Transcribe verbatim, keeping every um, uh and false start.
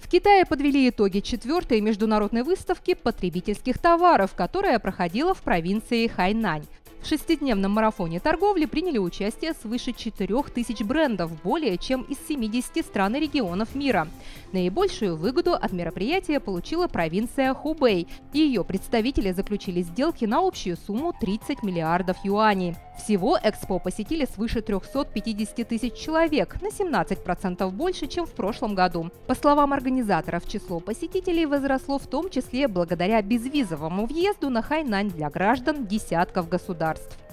В Китае подвели итоги четвертой международной выставки потребительских товаров, которая проходила в провинции Хайнань. В шестидневном марафоне торговли приняли участие свыше четырёх тысяч брендов, более чем из семидесяти стран и регионов мира. Наибольшую выгоду от мероприятия получила провинция Хубэй. Ее представители заключили сделки на общую сумму тридцать миллиардов юаней. Всего Экспо посетили свыше трёхсот пятидесяти тысяч человек, на семнадцать процентов больше, чем в прошлом году. По словам организаторов, число посетителей возросло в том числе благодаря безвизовому въезду на Хайнань для граждан десятков государств.